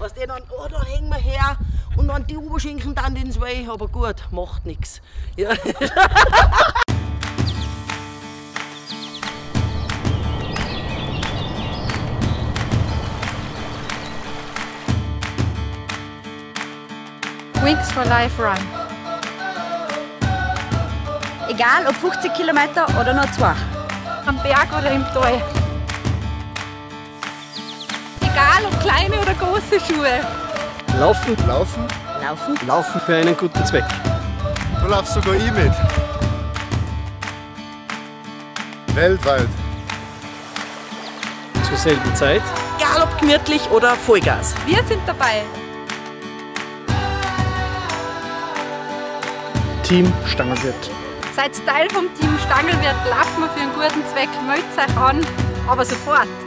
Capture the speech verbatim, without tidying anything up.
Weißt du, dann, oh, dann hängen wir her und dann die Oberschenkeln dann ins Weh, aber gut, macht nichts. Ja. Wings for Life Run. Egal ob fünfzig Kilometer oder nur zwei. Am Berg oder im Tal. Egal ob kleine oder große Schuhe. Laufen, Laufen. Laufen. laufen für einen guten Zweck. Da lauf sogar ich mit. Weltweit. Zur selben Zeit. Egal ob gemütlich oder Vollgas. Wir sind dabei. Team Stangelwirt. Seid Teil vom Team Stangelwirt, laufen wir für einen guten Zweck, meldet euch an, aber sofort.